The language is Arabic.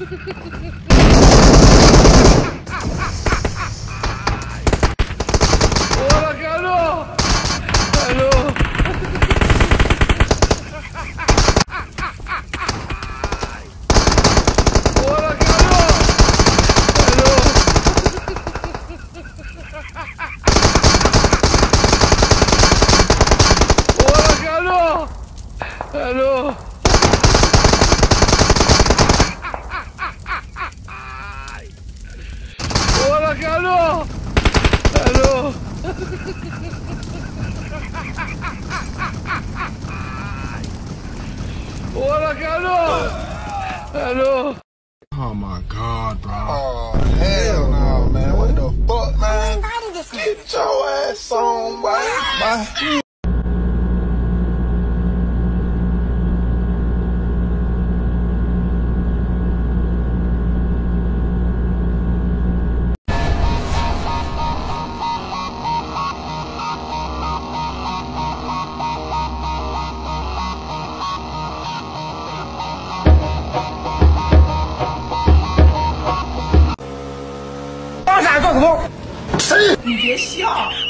وراك الو الو وراك الو الو وراك الو الو وراك الو الو وراك الو الو. Oh my God, bro. Oh, hell no, man. What the fuck, man? Get your ass on, boy. 你别笑。